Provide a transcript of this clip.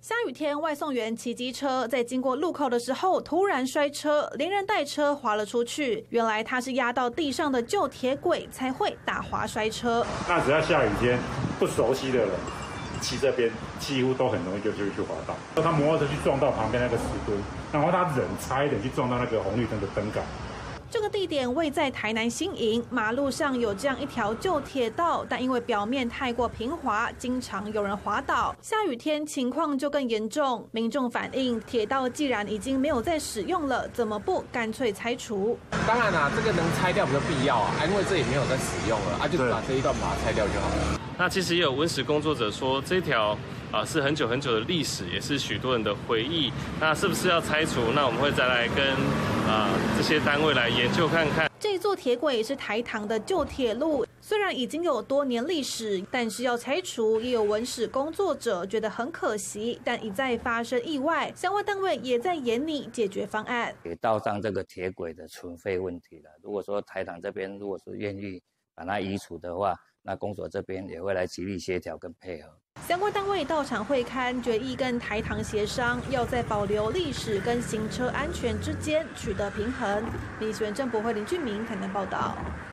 下雨天，外送员骑机车在经过路口的时候突然摔车，连人带车滑了出去。原来他是压到地上的旧铁轨才会打滑摔车。 那只要下雨天，不熟悉的人骑这边几乎都很容易就去滑倒。他摩托车去撞到旁边那个石墩，然后他人差一点去撞到那个红绿灯的灯杆。 这个地点位在台南新营，马路上有这样一条旧铁道，但因为表面太过平滑，经常有人滑倒。下雨天情况就更严重。民众反映，铁道既然已经没有在使用了，怎么不干脆拆除？ 当然啦，这个能拆掉比较必要啊，因为这也没有在使用了，就把这一段把它拆掉就好了。 那其实也有文史工作者说，这条是很久很久的历史，也是许多人的回忆。那是不是要拆除？那我们会再来跟这些单位来研究看看。 这座铁轨是台糖的旧铁路，虽然已经有多年历史，但是要拆除，也有文史工作者觉得很可惜。但一再发生意外，相关单位也在研拟解决方案。 铁道上这个铁轨的存废问题了，如果说台糖这边如果是愿意把它移除的话，那公所这边也会来极力协调跟配合。 相关单位到场会勘，决议跟台糖协商，要在保留历史跟行车安全之间取得平衡。民选政博会林俊明台南报道。